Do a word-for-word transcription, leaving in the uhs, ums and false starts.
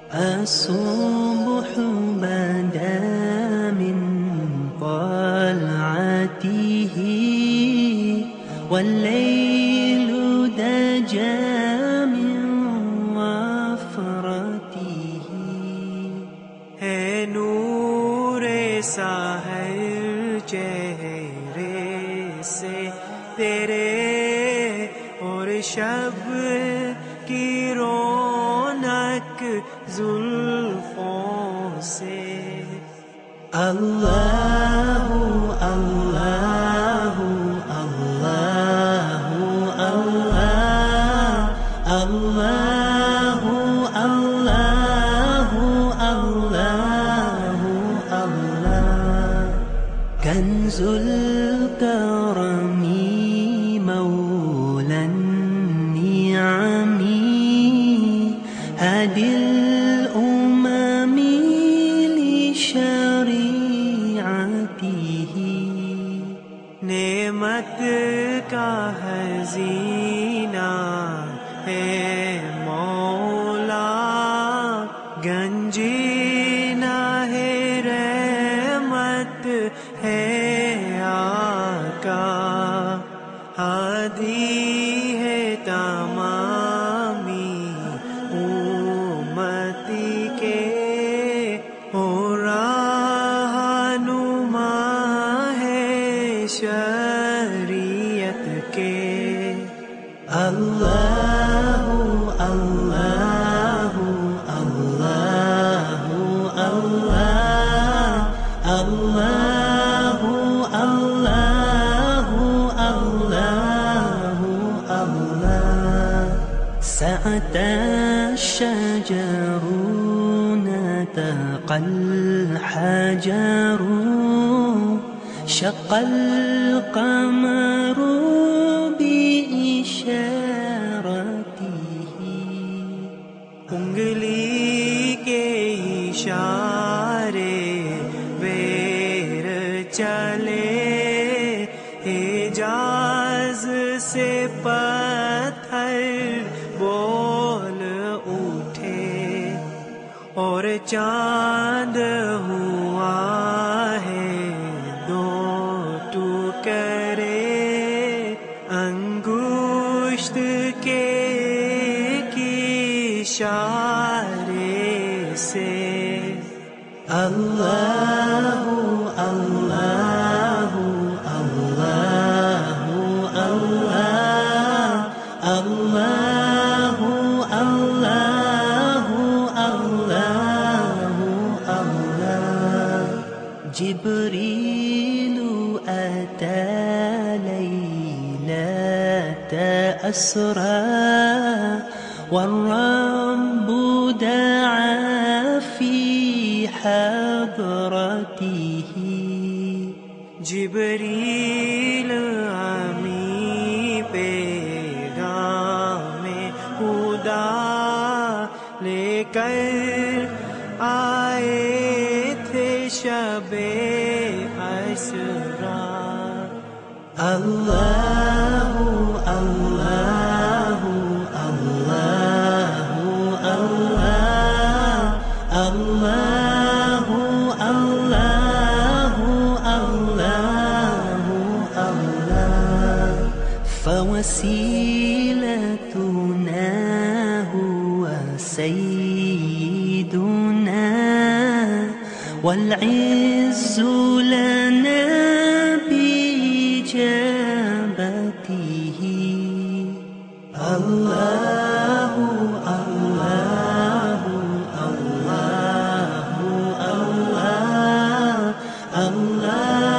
الصبح بدا من طلعته والليل دجى من وفرته है नूरे साहिर चेहरे से तेरे और शब की रौनक जुल्फों से अल्लाहु अल्लाहु अल्लाहु अल्लाह अल्लाहु अल्लाहु अल्लाहु अल्लाह कंजुल करमी मौला निअमी هادي الأمم لشريعته नेमत का खज़ीना है मौला गंजीना है रहमत है आका हादी है तमामी उम्मती के हो रहनुमा है शरीयत के अल्लाहु अल्लाहु अल्लाहु अल्लाह अल्लाहु अल्लाहु अल्लाहु अल्लाह سعت الشجر نطق الحجر شق القمر بإشارته उंगली के इशारे बेर चले हिजाज से पत्थर बोल उठे और चांद हुआ है दो टुकड़े अंगुष्ठ के इशारे से अल्लाहु अल्लाहु अल्लाहु अल्लाह अल्लाहु अल्लाहु अल्लाहु अल्लाह जिब्रीलु अता लैलत अस्रा والرب دعا في حضرته जिब्रील आमी पैगाम खुदा लेकर आए थे शबे असरा अल्लाहु अल्लाहु अल्लाहु अल्लाह अल्लाहु अल्लाहु अल्लाहु अल्लाह فوسيلتنا هو سيدنا والعز لنا بإجابته الله الله الله الله الله